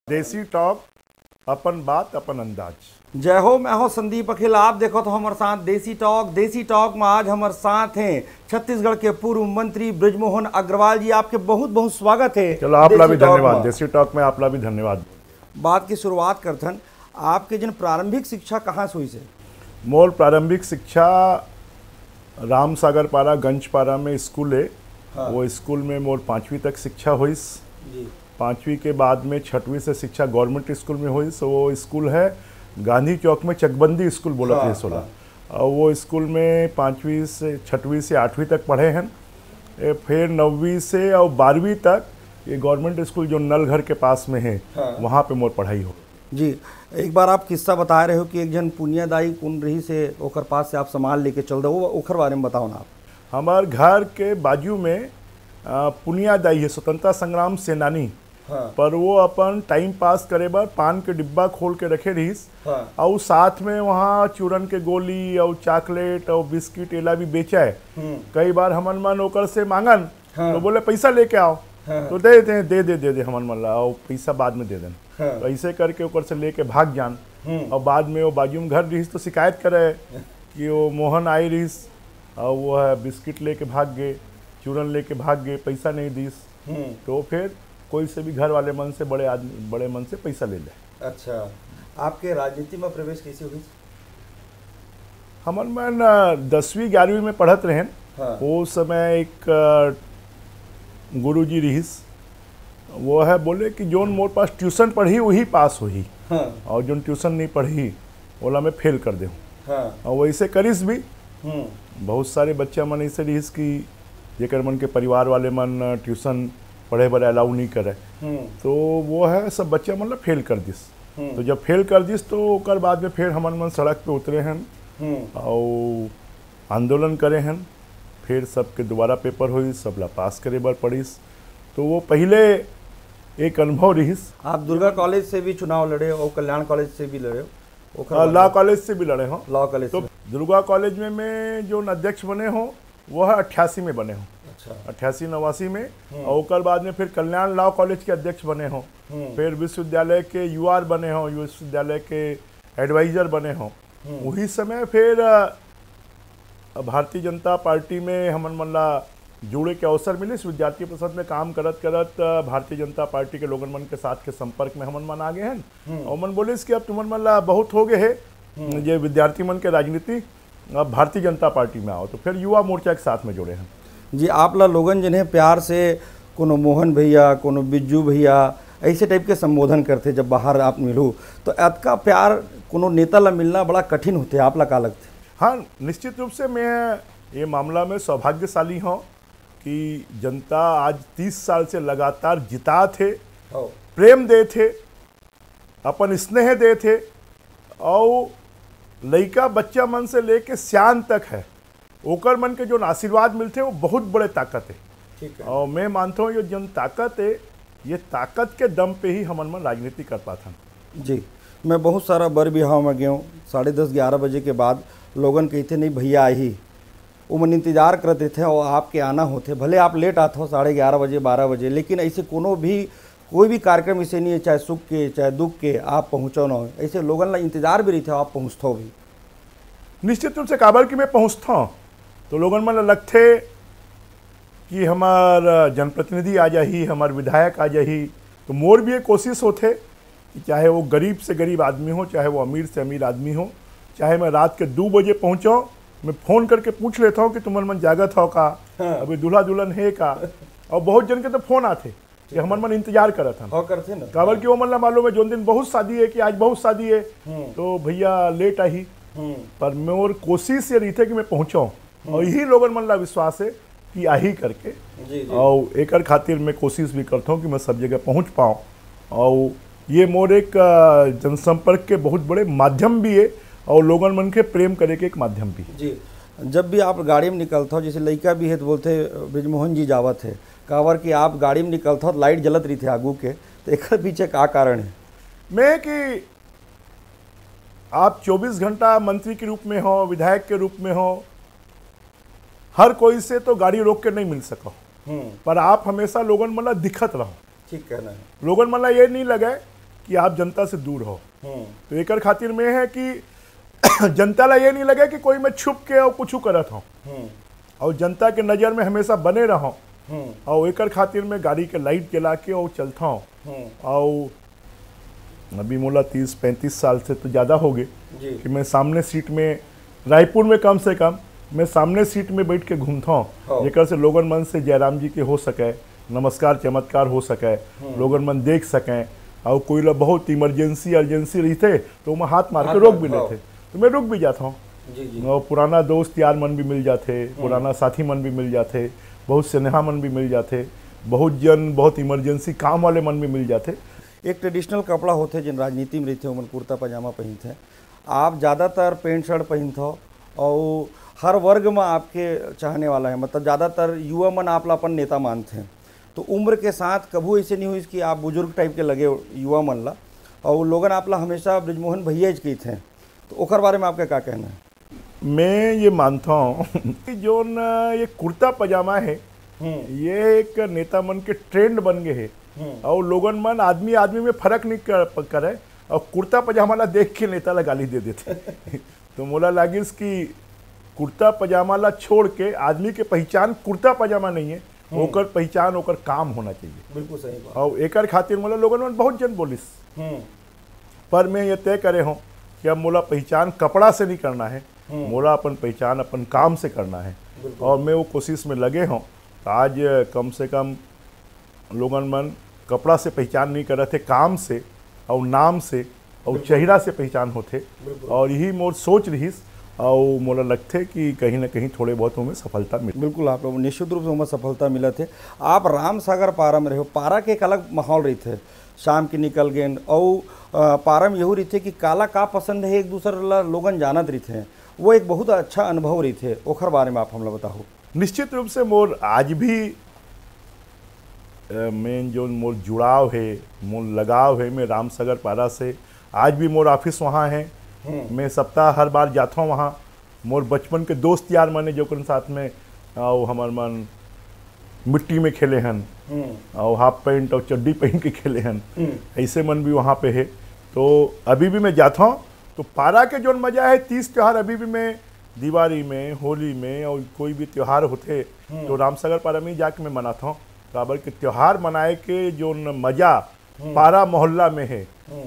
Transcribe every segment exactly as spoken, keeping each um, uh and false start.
देसी टॉक, अपन बात अपन अंदाज। जय हो, मैं हो संदीप अखिल। आप देखो तो हमारे साथ देसी टॉक देसी टॉक में आज हमारे साथ हैं छत्तीसगढ़ के पूर्व मंत्री बृजमोहन अग्रवाल जी। आपके बहुत बहुत स्वागत है। चलो आपला भी धन्यवाद। देसी टॉक में आपला भी धन्यवाद। बात की शुरुआत करथन, आपके जन प्रारंभिक शिक्षा कहाँ से हुई से? मोर प्रारंभिक शिक्षा राम सागर पारा गंज पारा में स्कूल है। हाँ। वो स्कूल में मोर पाँचवीं तक शिक्षा हुई। पाँचवीं के बाद में छठवीं से शिक्षा गवर्नमेंट स्कूल में हुई। सो वो स्कूल है गांधी चौक में, चकबंदी स्कूल बोला हाँ, सोलह हाँ। वो स्कूल में पाँचवीं से छठवीं से आठवीं तक पढ़े हैं। फिर नौवीं से और बारहवीं तक ये गवर्नमेंट स्कूल जो नलघर के पास में है हाँ। वहाँ पे मोर पढ़ाई हो। जी, एक बार आप किस्सा बता रहे हो कि एक जन पुनियादाई कौन रही से ओकर पास से आप सामान लेके चल दो, वो ओखर बारे में बताओ ना आप। हमार घर के बाजू में पुनियादाई है, स्वतंत्रता संग्राम सेनानी हाँ। पर वो अपन टाइम पास करे बार पान के डिब्बा खोल के रखे रहीस हाँ। और साथ में वहाँ चूरन के गोली और चॉकलेट और बिस्किट एला भी बेचा है। कई बार हमन मन ओकर से मांगन हाँ। तो बोले पैसा लेके आओ हाँ। तो दे दे दे दे दे दे हमन मन ला, और पैसा बाद में दे देन हाँ। तो ऐसे करके ओकर से लेके भाग जान। और बाद में वो बाजू में घर रहीस तो शिकायत करे कि वो मोहन आई रहीस और वो है बिस्किट लेके भाग गए, चूरन लेके भाग गए, पैसा नहीं दीस। तो फिर कोई से भी घर वाले मन से, बड़े आदमी बड़े मन से पैसा ले ले। अच्छा, आपके राजनीति में प्रवेश कैसे हुई? हमन मन दसवीं ग्यारहवीं में पढ़त रहें हाँ। वो समय एक गुरुजी रहीस, वो है बोले कि जोन मोर पास ट्यूशन पढ़ी वही पास हुई हाँ। और जोन ट्यूशन नहीं पढ़ी ओला मैं फेल कर दे हाँ। और वैसे करीस भी बहुत सारे बच्चा मन ऐसे रहीस कि जेकर मन के परिवार वाले मन ट्यूशन पढ़े बर अलाउ नहीं करे तो वो है सब बच्चा मतलब फेल कर दिस। तो जब फेल कर दिस तो ओकर बाद में फिर हमन मन सड़क पे उतरे हैं और आंदोलन करे हैं। फिर सबके दोबारा पेपर हुई, सबला पास करे बर पड़ीस। तो वो पहले एक अनुभव रहीस। आप दुर्गा कॉलेज से भी चुनाव लड़े और कल्याण कॉलेज से भी लड़े हो? लॉ कॉलेज से भी लड़े हो। लॉ कॉलेज तो दुर्गा कॉलेज में मैं जो अध्यक्ष बने हो वो है अट्ठासी में बने हो। अच्छा। अट्ठासी नवासी में और ओकर बाद में फिर कल्याण लॉ कॉलेज के अध्यक्ष बने हो। फिर विश्वविद्यालय के यूआर बने हो, विश्वविद्यालय के एडवाइजर बने हो। वही समय फिर भारतीय जनता पार्टी में हमन मन ला जुड़े के अवसर मिले। विद्यार्थी परिषद में काम करत करत भारतीय जनता पार्टी के लोगन मन के साथ के संपर्क में हमन मन आ गए हैं और मन बोले कि अब तुमन मन ला बहुत हो गए है ये विद्यार्थी मन के राजनीति, अब भारतीय जनता पार्टी में आओ। तो फिर युवा मोर्चा के साथ में जुड़े हैं। जी, आप ला लोगन जिन्हें प्यार से कोनो मोहन भैया, कोनो बिज्जू भैया ऐसे टाइप के संबोधन करते जब बाहर आप मिलू, तो आपका प्यार कोनो नेता ला मिलना बड़ा कठिन होते, आप ला का लगते? हाँ, निश्चित रूप से मैं ये मामला में सौभाग्यशाली हूँ कि जनता आज तीस साल से लगातार जिता थे, प्रेम दे थे, अपन स्नेह दे थे और लड़का बच्चा मन से लेके सियान तक है ओकर मन के जो आशीर्वाद मिलते वो बहुत बड़े ताकत है। ठीक है। और मैं मानता हूँ ये जन ताकत है, ये ताकत के दम पे ही हमन मन राजनीति कर पाता। जी, मैं बहुत सारा बर बिहाव में गया हूँ, साढ़े दस ग्यारह बजे के बाद लोगन कहते नहीं भैया आई, वो मन इंतजार करते थे और आपके आना होते, भले आप लेट आते हो साढ़े ग्यारह बजे बारह बजे, लेकिन ऐसे कोनो भी कोई भी कार्यक्रम ऐसे नहीं है, चाहे सुख के चाहे दुख के, आप पहुँचो ना हो, ऐसे लोगन ला इंतजार भी रही थे आप पहुँचते हो भी। निश्चित रूप से काबर कि मैं पहुँचता हूँ तो लोगन मन लगते कि हमार जनप्रतिनिधि आ जाही, हमार विधायक आ जाही। तो मोर भी ये कोशिश होते कि चाहे वो गरीब से गरीब आदमी हो, चाहे वो अमीर से अमीर आदमी हो, चाहे मैं रात के दो बजे पहुँचाऊँ, मैं फ़ोन करके पूछ लेता हूँ कि तुम्हारे मन जागत हो का हाँ। अभी दूल्हा दुल्हन है का। और बहुत जन के तो फोन आते कि हमारे मन इंतजार करत हम करते ना काबर कि वो मन ला मालूम है जो दिन बहुत शादी है कि आज बहुत शादी है तो भैया लेट आई। पर मोर कोशिश ये रही थे कि मैं पहुँचाऊँ और यही लोगन मन ला विश्वास है कि आही करके जी, जी। और एक खातिर मैं कोशिश भी करता हूँ कि मैं सब जगह पहुँच पाऊँ और ये मोर एक जनसंपर्क के बहुत बड़े माध्यम भी है और लोगन मन के प्रेम करे के एक माध्यम भी। जी, जब भी आप गाड़ी में निकलते हो, जैसे लड़का भी है तो बोलते बृजमोहन जी जावत है, कावर कि आप गाड़ी में निकलते हो तो लाइट जलत रही थे आगू के, तो एक पीछे का कारण है? मैं कि आप चौबीस घंटा मंत्री के रूप में हो, विधायक के रूप में हो, हर कोई से तो गाड़ी रोक के नहीं मिल सको, पर आप हमेशा लोगन मतलब दिखत रहो। ठीक कहना है। लोगन मतलब ये नहीं लगे कि आप जनता से दूर हो। तो एक खातिर में है कि जनता ला ये नहीं लगे कि कोई मैं छुप के और कुछ करत हूँ, और जनता के नज़र में हमेशा बने रहो, और एक खातिर में गाड़ी के लाइट जला के और चलता हूँ। और अभी मोला तीस पैंतीस साल से तो ज़्यादा हो गए कि मैं सामने सीट में, रायपुर में कम से कम मैं सामने सीट में बैठ के घूमता हूँ, जेकर से लोगन मन से जयराम जी के हो सके, नमस्कार चमत्कार हो सके, लोगन मन देख सकें। और कोई लोग बहुत इमरजेंसी अर्जेंसी रही थे तो मैं हाथ मार के रोक भी लेते, तो मैं रुक भी जाता हूँ। और पुराना दोस्त यार मन भी मिल जाते, पुराना साथी मन भी मिल जाते, बहुत स्नेहा मन भी मिल जाते, बहुत जन बहुत इमरजेंसी काम वाले मन भी मिल जाते। एक ट्रेडिशनल कपड़ा होते जिन राजनीति में रहते उमन कुर्ता पजामा पहनते हैं, आप ज़्यादातर पेंट शर्ट पहनते हो और हर वर्ग में आपके चाहने वाला है, मतलब ज़्यादातर युवा मन आप अपन नेता मानते हैं। तो उम्र के साथ कभी ऐसे नहीं हुई कि आप बुजुर्ग टाइप के लगे युवा मन ला, और लोगन आप ला हमेशा ब्रिजमोहन भैया जी थे, तो ओकर बारे में आपका क्या कहना है? मैं ये मानता हूँ कि जो न ये कुर्ता पजामा है ये एक नेता मन के ट्रेंड बन गए है, और लोगन मन आदमी आदमी में फर्क नहीं कर करे, और कुर्ता पजामा ला देख के नेता ला गाली दे देते। तो मोला लागिस कि कुर्ता पजामा ला छोड़ के आदमी के पहचान कुर्ता पजामा नहीं है, ओकर पहचान ओकर काम होना चाहिए। बिल्कुल सही बात। और एकर खातिर मोला लोगन मन बहुत जन बोलिस, पर मैं ये तय करे हूँ कि अब मोला पहचान कपड़ा से नहीं करना है, मोला अपन पहचान अपन काम से करना है, और मैं वो कोशिश में लगे हूँ। आज कम से कम लोगन मन कपड़ा से पहचान नहीं कर रहे थे, काम से और नाम से और चेहरा से पहचान होते, और यही मोर सोच रही, और मोला लगते कि कहीं ना कहीं थोड़े बहुत हमें सफलता मिली। बिल्कुल, आप लोग निश्चित रूप से हमें सफलता मिला थे। आप राम सागर पारा में रहे, पारा के एक अलग माहौल रही थे, शाम की निकल गए, और पारा में यही रही थे कि काला का पसंद है, एक दूसरे ला लोगन जानत रही थे, वो एक बहुत अच्छा अनुभव रही थे। ओखर बारे में आप हम लोग बताओ। निश्चित रूप से मोर आज भी मेन जो मोर जुड़ाव है, मोर लगाव है मैं राम सागर पारा से। आज भी मोर ऑफिस वहाँ है, मैं सप्ताह हर बार जाता हूँ वहाँ। मोर बचपन के दोस्त यार माने जो के साथ में और हमार मन मिट्टी में खेले हन, और हाफ पैंट और चड्डी पहन के खेले हन, ऐसे मन भी वहाँ पे है। तो अभी भी मैं जाता हूँ। तो पारा के जो मज़ा है, तीस त्यौहार अभी भी मैं दिवाली में, होली में और कोई भी त्यौहार होते तो राम सागर पारा में ही जाके मैं मनाता हूँ। काबर के त्यौहार मनाए के जो मज़ा पारा मोहल्ला में है,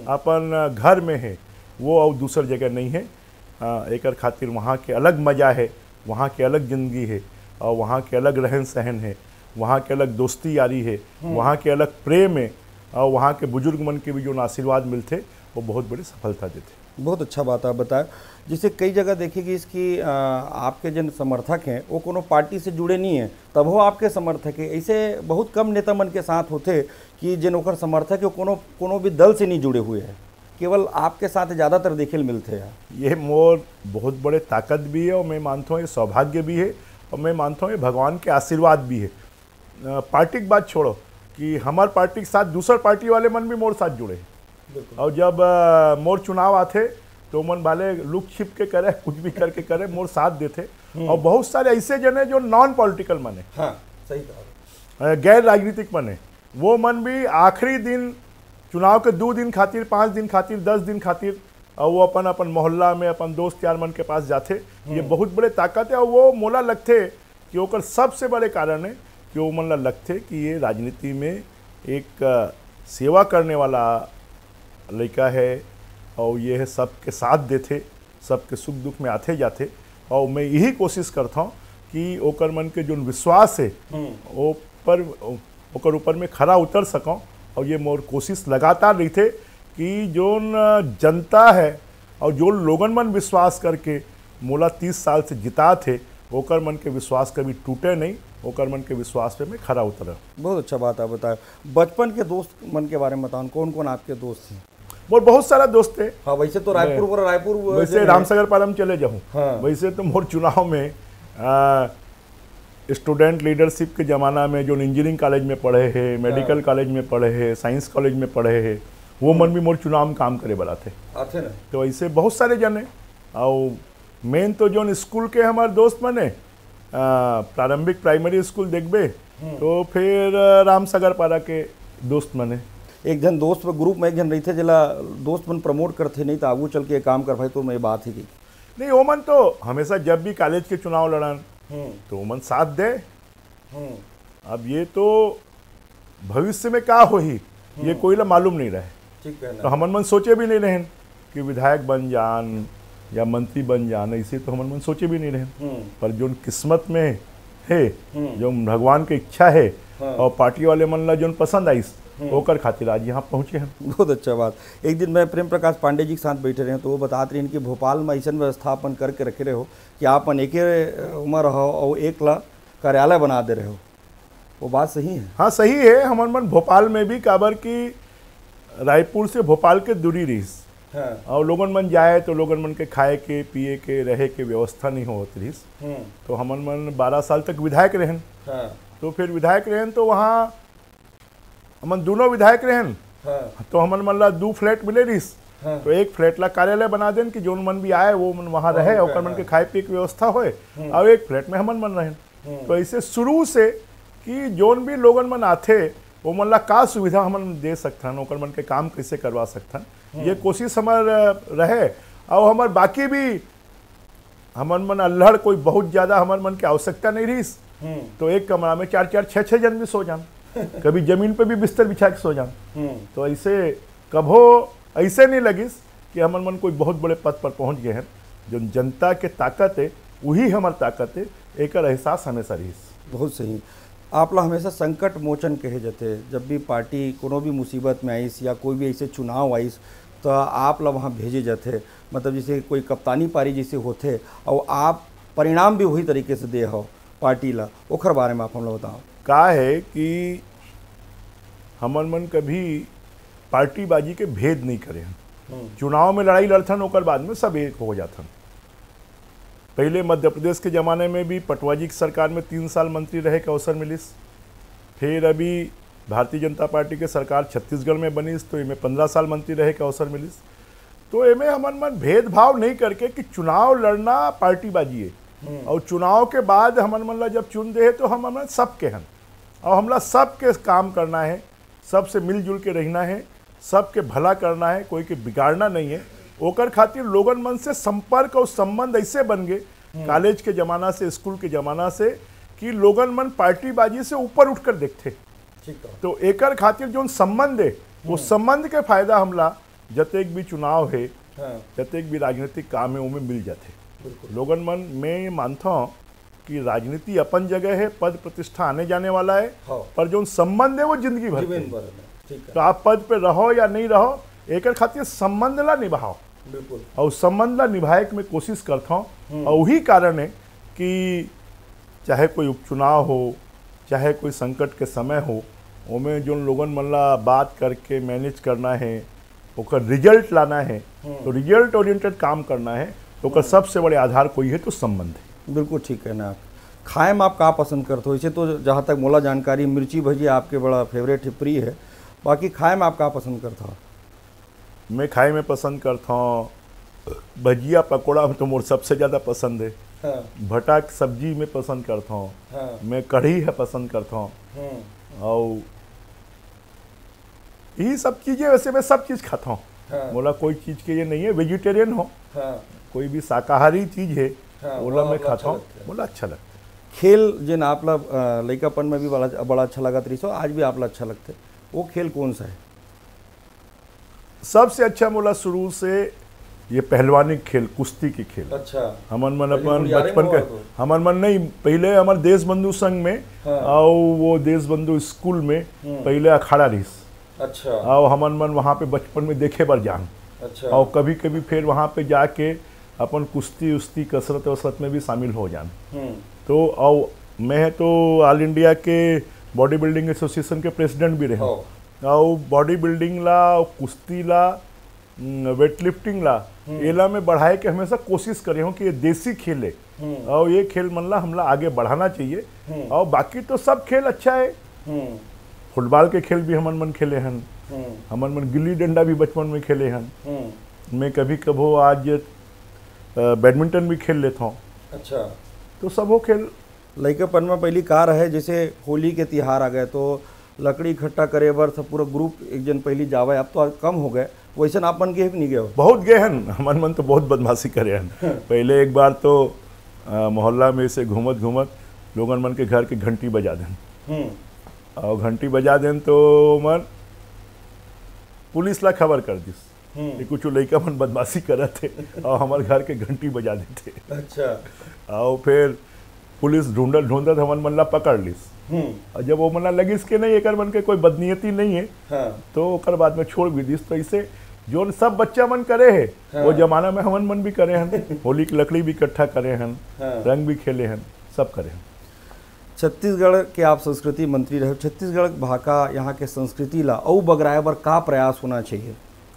अपन घर में है, वो और दूसर जगह नहीं है। एक खातिर वहाँ के अलग मज़ा है, वहाँ के अलग ज़िंदगी है, और वहाँ के अलग रहन सहन है, वहाँ के अलग दोस्ती यारी है, वहाँ के अलग प्रेम है, और वहाँ के बुजुर्ग मन के भी जो आशीर्वाद मिलते वो बहुत बड़ी सफलता देते। बहुत अच्छा बात आप बताया। जिसे कई जगह देखेगी इसकी आपके जन समर्थक हैं वो कोनो पार्टी से जुड़े नहीं हैं, तब वो आपके समर्थक है। ऐसे बहुत कम नेता मन के साथ होते कि जिन ओकर समर्थक है कोनो कोनो भी दल से नहीं जुड़े हुए हैं, केवल आपके साथ ज़्यादातर देखे मिलते हैं। ये मोर बहुत बड़े ताकत भी है, और मैं मानता हूँ ये सौभाग्य भी है, और मैं मानता हूँ ये भगवान के आशीर्वाद भी है। पार्टी की बात छोड़ो कि हमार पार्टी के साथ दूसर पार्टी वाले मन भी मोर साथ जुड़े, और जब मोर चुनाव आते तो मन वाले लुक छिप के करे, कुछ भी करके करे, मोर साथ देते। और बहुत सारे ऐसे जन है जो नॉन पॉलिटिकल मन है, हाँ, सही कहा, गैर राजनीतिक मन है, वो मन भी आखिरी दिन चुनाव के दो दिन खातिर, पाँच दिन खातिर, दस दिन खातिर, और वो अपन अपन मोहल्ला में अपन दोस्त यार मन के पास जाते। ये बहुत बड़े ताकत है, और वो मोला लगते कि ओकर सबसे बड़े कारण है कि वो मन लगते कि ये राजनीति में एक सेवा करने वाला लड़का है, और ये है सबके साथ देते, सबके सुख दुख में आते जाते। और मैं यही कोशिश करता हूँ कि ओकर मन के जो विश्वास है वो पर ओकर ऊपर में खरा उतर सकूँ। और ये मोर कोशिश लगातार रही थे कि जो जनता है और जो लोगन मन विश्वास करके मोला तीस साल से जिता थे, ओकर मन के विश्वास कभी टूटे नहीं, ओकर मन के विश्वास पे मैं खरा उतरा। बहुत अच्छा बात आप बताया। बचपन के दोस्त मन के बारे में बताओ, कौन कौन आपके दोस्त हैं? मोर बहुत सारा दोस्त है। हाँ, वैसे तो रायपुर रायपुर वैसे राम सागर पारा में चले जाऊँ। हाँ। वैसे तो मोर चुनाव में स्टूडेंट लीडरशिप के ज़माना में जो इंजीनियरिंग कॉलेज में पढ़े हैं, मेडिकल कॉलेज में पढ़े हैं, साइंस कॉलेज में पढ़े हैं, वो मन भी मोर चुनाव में काम करे वाला थे। तो ऐसे बहुत सारे जन है। और मेन तो जो स्कूल के हमारे दोस्त मन है, प्रारंभिक प्राइमरी स्कूल देखबे तो फिर राम सागर पारा के दोस्त मन है। एक जन दोस्त में ग्रुप में एक जन रही थे जला दोस्त मन प्रमोट करते नहीं तो आगू चल के काम कर भाई तो मैं बात ही की नहीं ओमन तो हमेशा जब भी कॉलेज के चुनाव लड़न तो ओमन साथ दे। अब ये तो भविष्य में क्या हो ही ये कोई ला मालूम नहीं रहे, ठीक है तो हमन मन सोचे भी नहीं रहे कि विधायक बन जान या मंत्री बन जान, इसे तो हमन मन सोचे भी नहीं रहे। पर जो किस्मत में है, जो भगवान की इच्छा है और पार्टी वाले मन ला जो पसंद आई होकर खातिर आज यहाँ पहुँचे हैं। बहुत अच्छा बात। एक दिन मैं प्रेम प्रकाश पांडे जी के साथ बैठे रहे तो वो बताते रहे कि भोपाल में ऐसा व्यवस्थापन करके रखे रहे हो कि आप एक उम्र हो और एक ला कार्यालय बना दे रहे हो, वो बात सही है? हाँ सही है। हमारे मन भोपाल में भी काबर की रायपुर से भोपाल के दूरी रही हाँ। और लोगन मन जाए तो लोगन मन के खाए के पिए के रहे के व्यवस्था नहीं होती रही, तो हमन मन बारह साल तक विधायक रहन हाँ। तो फिर विधायक रहन तो वहाँ हमन दोनों विधायक रहन हाँ। तो हमन मन ला दो फ्लैट मिले रही हाँ। तो एक फ्लैट ला कार्यालय बना देन कि जो मन भी आए वो मन वहाँ रहे और मन के खाए पिए की व्यवस्था होए और एक फ्लैट में हमन मन रहन। तो ऐसे शुरू से कि जोन भी लोगन मन आथे वो मन ला का सुविधा हमन दे सकथन, ओकर मन के काम कैसे करवा सकथन, ये कोशिश हमार रहे। और हमार बाकी भी हमन मन अल्हड़ कोई बहुत ज़्यादा हमार मन की आवश्यकता नहीं रही तो एक कमरा में चार चार छः छः जन भी सो जान, कभी जमीन पे भी बिस्तर बिछा के सो जान। तो ऐसे कभो ऐसे नहीं लगिस कि हमन मन कोई बहुत बड़े पद पर पहुंच गए हैं। जो जनता के ताकत है वही हमार ताकत है, एक एहसास हमेशा रही। बहुत सही। आप लोग हमेशा संकट मोचन कहे जाते, जब भी पार्टी कोनो भी मुसीबत में आईस या कोई भी ऐसे चुनाव आईस तो आप लोग वहाँ भेजे जाते, मतलब जैसे कोई कप्तानी पारी जैसे होते और आप परिणाम भी वही तरीके से दे हो पार्टी ला, ओखर बारे में आप हम लोग बताओ। का है कि हमन मन कभी पार्टीबाजी के भेद नहीं करे हैं। चुनाव में लड़ाई लड़थन ओकर बाद में सब एक हो जाथन। पहले मध्य प्रदेश के ज़माने में भी पटवा जी की सरकार में तीन साल मंत्री रहे के अवसर मिलिस, फिर अभी भारतीय जनता पार्टी के सरकार छत्तीसगढ़ में बनिस तो इनमें पंद्रह साल मंत्री रहे के अवसर मिलिस। तो इनमें हमन मन भेदभाव नहीं करके कि चुनाव लड़ना पार्टीबाजी है और चुनाव के बाद हमन मन ला जब चुन दे तो हम हमन सब के हन और हमला सब के काम करना है, सबसे मिलजुल के रहना है, सबके भला करना है, कोई के बिगाड़ना नहीं है। ओकर खातिर लोगन मन से संपर्क और संबंध ऐसे बन गए कॉलेज के ज़माना से, स्कूल के ज़माना से कि लोगन मन पार्टीबाजी से ऊपर उठकर देखते। तो एकर खातिर जो संबंध है वो संबंध के फायदा हमला जतेक भी चुनाव है जतेक भी राजनीतिक काम है उनमें मिल जाते। लोगन मन में मानता हूँ कि राजनीति अपन जगह है, पद प्रतिष्ठा आने जाने वाला है पर जो संबंध है वो जिंदगी भर। तो आप पद पे रहो या नहीं रहो एकर खातिर संबंध ला निभाओ और संबंध ला निभाए के मैं कोशिश करता हूँ। और वही कारण है कि चाहे कोई उपचुनाव हो चाहे कोई संकट के समय हो उनमें जो लोगन मन ला बात करके मैनेज करना है, ओकर रिजल्ट लाना है, तो रिजल्ट ओरिएंटेड काम करना है तो ओकर सबसे बड़े आधार कोई है तो संबंध है। बिल्कुल ठीक है ना। आप खाए में आप का पसंद करते हो? इसे तो जहाँ तक मोला जानकारी मिर्ची भजिया आपके बड़ा फेवरेट है, प्रिय है, बाकी खाए में आप का पसंद करता हो? मैं खाए में पसंद करता हूँ भजिया पकौड़ा तो मोर सबसे ज़्यादा पसंद है। हाँ। भटा सब्जी में पसंद करता हूँ। हाँ। मैं कढ़ी है पसंद करता हूँ। हाँ। और यही सब चीज़ें वैसे मैं सब चीज़ खाता हूँ। हाँ। बोला कोई चीज़ के ये नहीं है, वेजिटेरियन हो। हाँ। कोई भी शाकाहारी चीज़ है हाँ, बोला मैं खाता हूँ, बोला अच्छा लगता है। खेल जिन आप लोग लड़कापन में भी बड़ा बड़ा अच्छा लगा तरीसो, आज भी आप लोग अच्छा लगते, वो खेल कौन सा है? सबसे अच्छा बोला शुरू से ये पहलवानी खेल, कुश्ती की खेल। अच्छा। हमन मन अपन बचपन के हमन मन नहीं पहले हमारे देश बंधु संघ में हाँ। और वो देश बंधु स्कूल में पहले अखाड़ा रही। अच्छा। और हमन मन वहाँ पे बचपन में देखे बर जान। अच्छा। और कभी कभी फिर वहाँ पे जाके अपन कुश्ती उस्ती कसरत वसरत में भी शामिल हो जान। तो और मैं तो ऑल इंडिया के बॉडी बिल्डिंग एसोसिएशन के प्रेसिडेंट भी रहे और बॉडी बिल्डिंग ला, कुश्ती ला, वेट लिफ्टिंग ला एला में बढ़ाए के हमेशा कोशिश करे हूँ कि ये देसी खेल है और ये खेल मन ला हमला आगे बढ़ाना चाहिए। और बाकी तो सब खेल अच्छा है। फुटबॉल के खेल भी हमन मन खेले हन, हमन मन गिल्ली डंडा भी बचपन में खेले हन। मैं कभी कभो आज बैडमिंटन भी खेल लेता हूँ। अच्छा। तो सब वो खेल लड़केपन में पहली कार है, जैसे होली के त्योहार आ गए तो लकड़ी इकट्ठा करे बर सब पूरा ग्रुप एक जन पहली जावे, अब तो कम हो गए, वैसे आप मन के नहीं गए हो? बहुत गए हैं, हमारे मन तो बहुत बदमाशी करे हैं। पहले एक बार तो आ, मोहल्ला में से घूमत घूमत लोगन मन के घर के घंटी बजा दें, और घंटी बजा दें तो मन पुलिस ला खबर कर दिस कि कुछ लड़का मन बदमाशी करत थे और हमारे घर के घंटी बजा देते। अच्छा। और फिर पुलिस ढूंढत ढूंढत हमन मन ला पकड़ लिस, और जब वो मन ला लगिस के नहीं एक मन के कोई बदनीयती नहीं है, हाँ। तो ओकर बाद में छोड़ भी दिस। तो इसे जो सब बच्चा मन करे है, हाँ। वो जमाना में हमन मन भी करे हैं, होली की लकड़ी भी इकट्ठा करे हैं, हाँ। रंग भी खेले हैं, सब करे हैं। छत्तीसगढ़ के आप संस्कृति मंत्री रहे, छत्तीसगढ़ भाषा यहाँ के संस्कृति ला और बगराए बर का प्रयास होना चाहिए?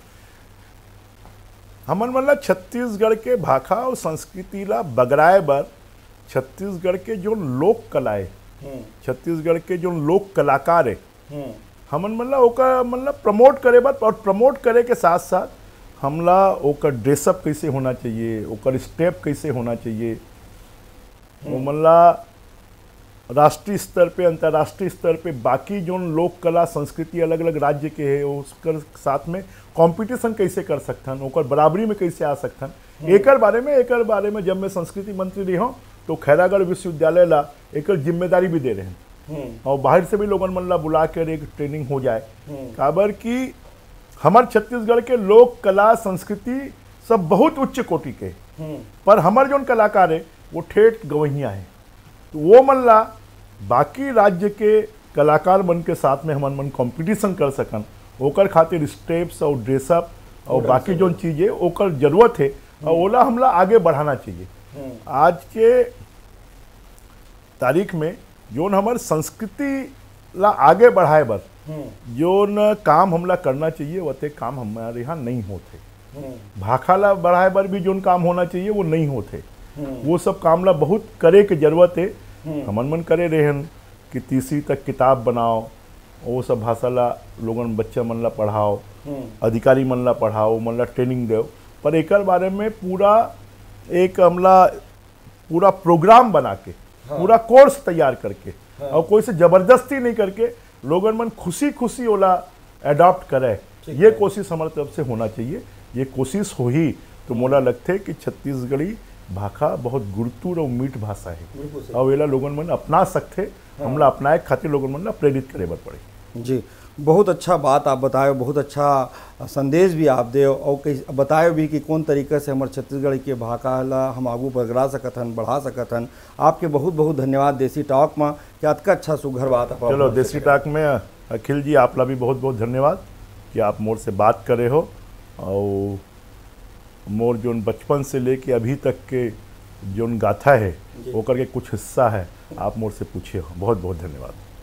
हमन मन ला छत्तीसगढ़ के भाषा और संस्कृति ला बगराए बर छत्तीसगढ़ के जो लोक कलाएं, छत्तीसगढ़ के जो लोक कलाकार है, हमन मन ला ओका मन ला प्रमोट करे बर, और प्रमोट करे के साथ साथ हमला ओकर ड्रेसअप कैसे होना चाहिए, ओकर स्टेप कैसे होना चाहिए, वो मन ला राष्ट्रीय स्तर पे अंतर्राष्ट्रीय स्तर पे बाकी जो लोक कला संस्कृति अलग अलग राज्य के है उसकर साथ में कंपटीशन कैसे कर सकथन, ओकर बराबरी में कैसे आ सकथन, एकर बारे में एकर बारे में जब मैं संस्कृति मंत्री रही हूँ तो खैरागढ़ विश्वविद्यालय ला एक जिम्मेदारी भी दे रहे हैं, और बाहर से भी लोगन मन ला बुला कर एक ट्रेनिंग हो जाए, काबर कि हमार छत्तीसगढ़ के लोक कला संस्कृति सब बहुत उच्च कोटि के, पर हमार जो कलाकार है वो ठेठ गवैया है, तो वो मन ला बाकी राज्य के कलाकार मन के साथ में हमन मन कंपटीशन कर सकन, ओकर खातिर स्टेप्स और ड्रेसअप और बाकी जो चीज़ें ओकर जरूरत है, और ओला हमला आगे बढ़ाना चाहिए। आज के तारीख में जोन हमार संस्कृति ला आगे बढ़ाए बर जोन काम हमला करना चाहिए वते काम हमारे यहाँ नहीं होते, भाखा ला बढ़ाए बर भी जोन काम होना चाहिए वो नहीं होते, वो सब काम ला बहुत करे के जरूरत है। हमन मन करे रहन कि तीसरी तक किताब बनाओ, वो सब भाषा ला लोगन बच्चा मन ला पढ़ाओ, अधिकारी मन ला पढ़ाओ, मन ला ट्रेनिंग दो, पर एकर बारे में पूरा एक हमला पूरा प्रोग्राम बना के, हाँ। पूरा कोर्स तैयार करके, हाँ। और कोई से जबरदस्ती नहीं करके लोगन मन खुशी खुशी ओला अडॉप्ट करे, ये कोशिश हमारे तरफ से होना चाहिए। ये कोशिश हो ही तो मोला लगते है कि छत्तीसगढ़ी भाषा बहुत गुरुतुर और मीठ भाषा है, और वेला लोगन मन अपना सकते, हाँ। हमला अपनाए खातिर लोगन मन प्रेरित करे बर पड़े। जी, बहुत अच्छा बात आप बताए, बहुत अच्छा संदेश भी आप दे, और बताए भी कि कौन तरीके से हमारे छत्तीसगढ़ के भाषा ला हम आगू बढ़ा सकथन, बढ़ा सकथन। आपके बहुत बहुत धन्यवाद देसी टॉक में, क्या अतका अच्छा सुघर बात आप। चलो देसी टॉक में अखिल जी आप ला भी बहुत बहुत धन्यवाद कि आप मोर से बात करे हो, और मोर जोन बचपन से लेके अभी तक के जोन गाथा है वो करके कुछ हिस्सा है आप मोर से पूछे हो, बहुत बहुत धन्यवाद।